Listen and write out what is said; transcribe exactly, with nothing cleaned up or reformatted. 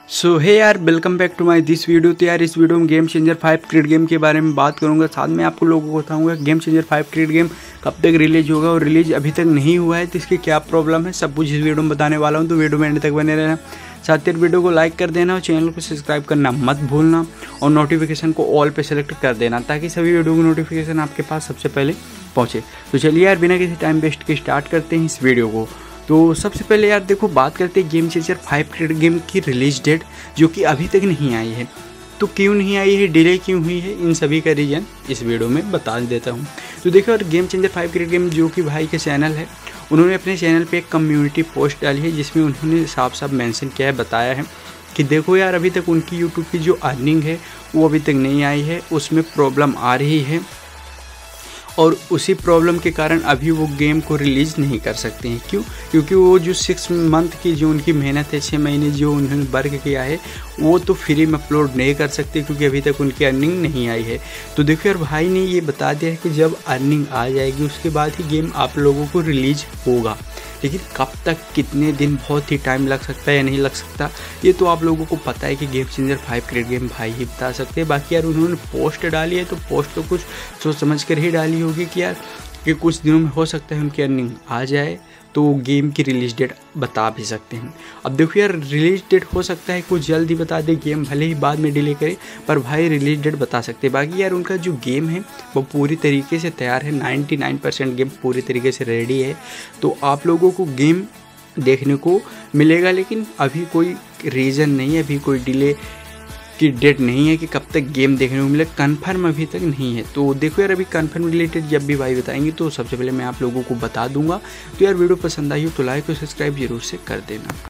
सो है यार, welcome back to my this video. तो यार इस वीडियो में game changer five create game के बारे में बात करूंगा। साथ में आपको लोगों को बताऊंगा game changer five create game कब तक रिलीज होगा और रिलीज अभी तक नहीं हुआ है तो इसकी क्या प्रॉब्लम है, सब कुछ इस वीडियो में बताने वाला हूं। तो वीडियो में एंड तक बने रहना। साथ ही वीडियो को लाइक कर देना और चैनल को सब्सक्राइब करना मत भूलना और नोटिफिकेशन को ऑल पे सेलेक्ट कर देना ताकि सभी वीडियो की नोटिफिकेशन आपके पास सबसे पहले पहुँचे। तो चलिए यार बिना किसी टाइम वेस्ट के स्टार्ट करते हैं इस वीडियो को। तो सबसे पहले यार देखो बात करते हैं game changer five create game की रिलीज डेट जो कि अभी तक नहीं आई है। तो क्यों नहीं आई है, डिले क्यों हुई है, इन सभी का रीज़न इस वीडियो में बता देता हूँ। तो देखो यार game changer five create game जो कि भाई के चैनल है, उन्होंने अपने चैनल पे एक कम्युनिटी पोस्ट डाली है जिसमें उन्होंने साफ साफ मेंशन किया है, बताया है कि देखो यार अभी तक उनकी यूट्यूब की जो अर्निंग है वो अभी तक नहीं आई है, उसमें प्रॉब्लम आ रही है और उसी प्रॉब्लम के कारण अभी वो गेम को रिलीज़ नहीं कर सकते हैं। क्यों? क्योंकि वो जो सिक्स मंथ की जो उनकी मेहनत है, छः महीने जो उन्होंने वर्क किया है, वो तो फ्री में अपलोड नहीं कर सकते क्योंकि अभी तक उनकी अर्निंग नहीं आई है। तो देखो यार भाई ने ये बता दिया है कि जब अर्निंग आ जाएगी उसके बाद ही गेम आप लोगों को रिलीज होगा, लेकिन कब तक, कितने दिन, बहुत ही टाइम लग सकता है या नहीं लग सकता, ये तो आप लोगों को पता है कि game changer five create game भाई ही बता सकते हैं। बाकी यार उन्होंने पोस्ट डाली है तो पोस्ट तो कुछ सोच समझ कर ही डाली होगी कि यार कि कुछ दिनों में हो सकता है उनकी अर्निंग आ जाए तो गेम की रिलीज डेट बता भी सकते हैं। अब देखो यार रिलीज डेट हो सकता है कुछ जल्द ही बता दे, गेम भले ही बाद में डिले करे पर भाई रिलीज डेट बता सकते हैं। बाकी यार उनका जो गेम है वो पूरी तरीके से तैयार है, निन्यानवे परसेंट गेम पूरी तरीके से रेडी है। तो आप लोगों को गेम देखने को मिलेगा, लेकिन अभी कोई रीज़न नहीं है, अभी कोई डिले की डेट नहीं है कि कब तक गेम देखने को मिले, कंफर्म अभी तक नहीं है। तो देखो यार अभी कंफर्म रिलेटेड जब भी भाई बताएंगे तो सबसे पहले मैं आप लोगों को बता दूंगा। तो यार वीडियो पसंद आई हो तो लाइक और सब्सक्राइब जरूर से कर देना।